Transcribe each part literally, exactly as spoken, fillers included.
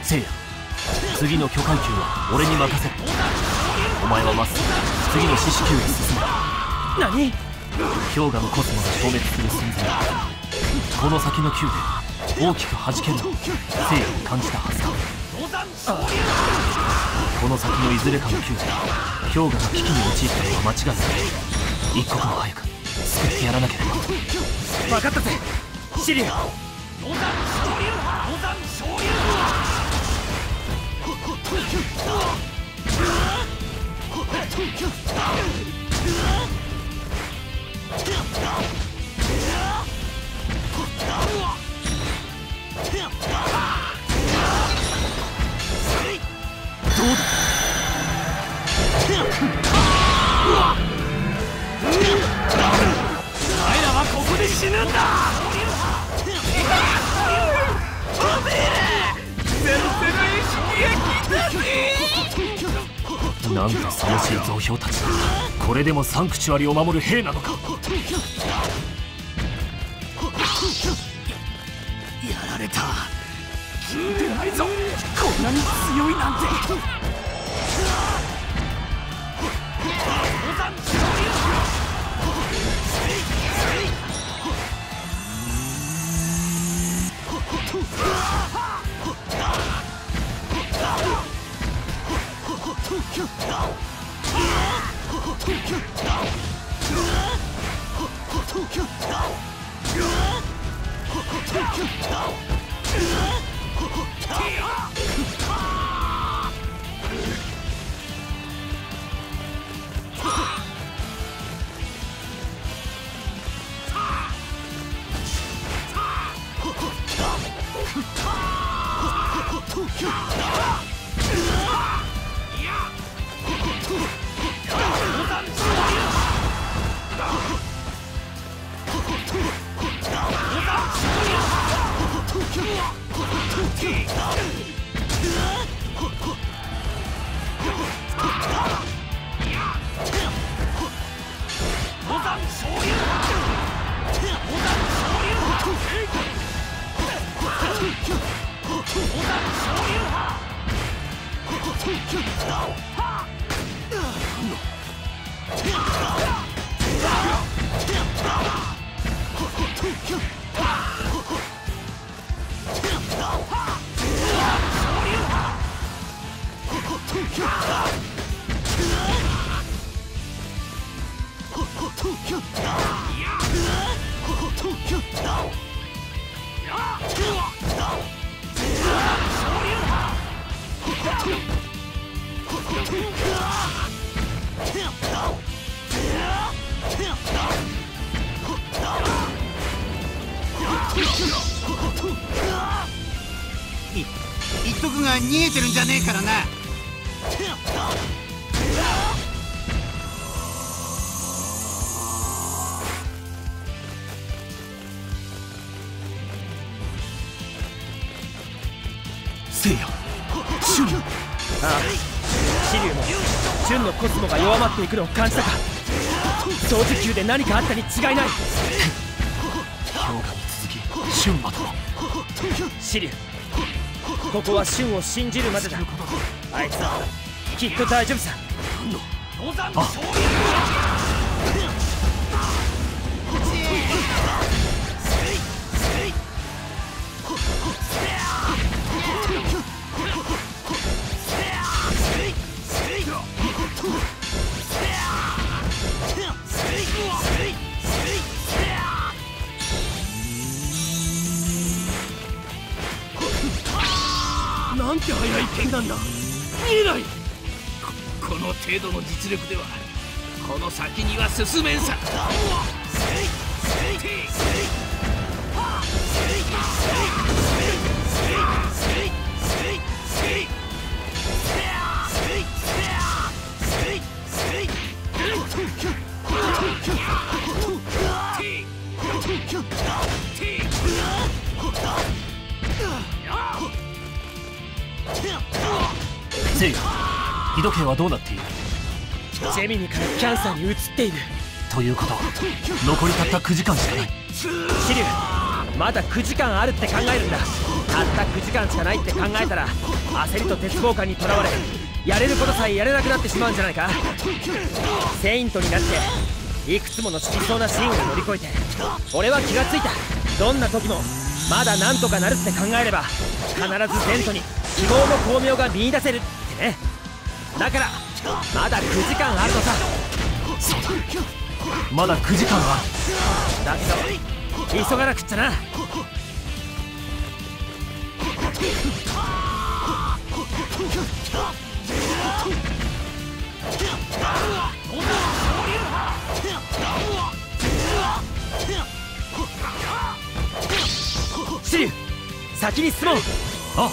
せいや、次の巨階級は俺に任せる。お前はまっすぐ次の獅子級へ進め。 何？ 氷河のコスモが消滅する寸前、この先の級で大きく弾けるのをせいやに感じたはずだ。この先のいずれかの級で氷河が危機に陥ったのは間違いない。一刻も早く救ってやらなければ。 分かったぜ、シリュウ。 どうだ。 お前らはここで死ぬんだ。おめえゼロゼロへ刺激が。 なんと寂しい増票たちだ。これでもサンクチュアリを守る兵なのか。やられた。聞いてないぞ、こんなに強いなんて。 言っとくが逃げてるんじゃねえからな。 せいや、シュン。 ああ、シリュウもシュンのコスモが弱まっていくのを感じたか。掃除級で何かあったに違いない。 氷河に続きシュンまでも。 シリュウ、ここはシュンを信じるまでだ。あいつはきっと大丈夫さ。 あ、 なんて速い剣なんだ。見えない。 こ, この程度の実力ではこの先には進めんさ。 せいや、日時計はどうなっている？ ジェミニからキャンサーに移っている。 ということは残りたったくじかんしかない。 シリュウ、まだくじかんあるって考えるんだ。たったくじかんしかないって考えたら焦りと絶望感にとらわれやれることさえやれなくなってしまうんじゃないか。セイントになっていくつもの死にそうなシーンを乗り越えて俺は気がついた。どんな時もまだなんとかなるって考えれば必ずゼントに希望の光明が見出せるってね。だからまだくじかんあるのさ。 そうだ、まだくじかんある。 だけど急がなくっちゃな。シリュウ、先に進もう。 あ、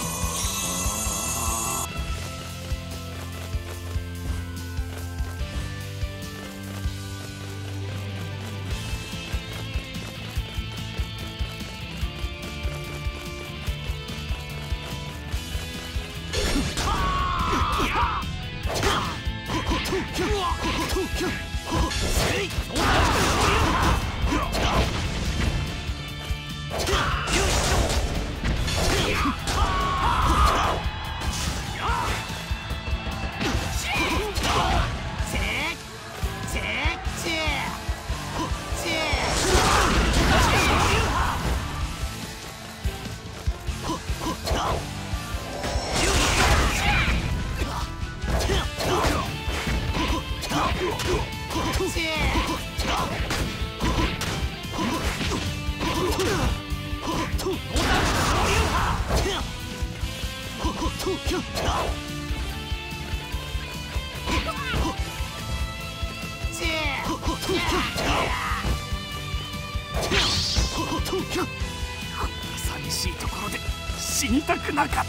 寂しいところで死にたくなかった。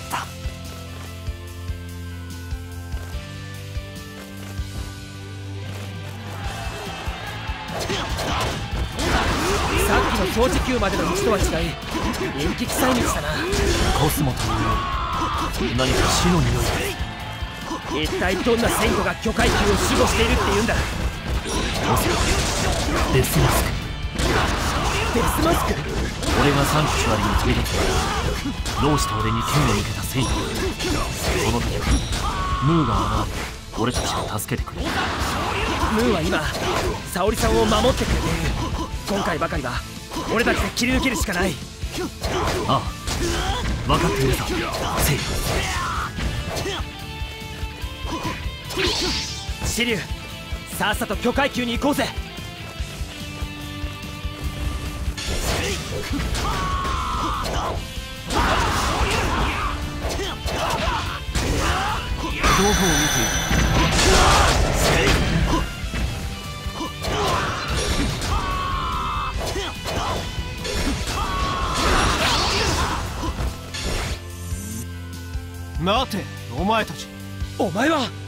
さっきの超時空までの道とは違い陰気臭い道だな。 コスモという何か死の匂い。 一体どんなセイントが巨階級を守護しているっていうんだ。 おそらくデスマスク。 デスマスク。 俺がサンクチュアリに飛び立つ老子と俺に剣を向けたセイント。その時はムーが現れ俺たちを助けてくれた。 ムーは今沙織さんを守ってくれている。今回ばかりは俺たちで切り抜けるしかない。 ああ、分かっているぞセイ。 シリュウ、さっさと巨階級に行こうぜ。 道具を見ている。 待て、お前たち。 お前は